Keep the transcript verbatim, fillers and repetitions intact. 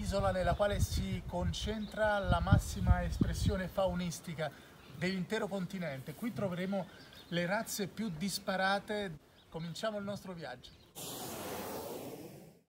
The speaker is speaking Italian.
un'isola nella quale si concentra la massima espressione faunistica dell'intero continente. Qui troveremo le razze più disparate. Cominciamo il nostro viaggio.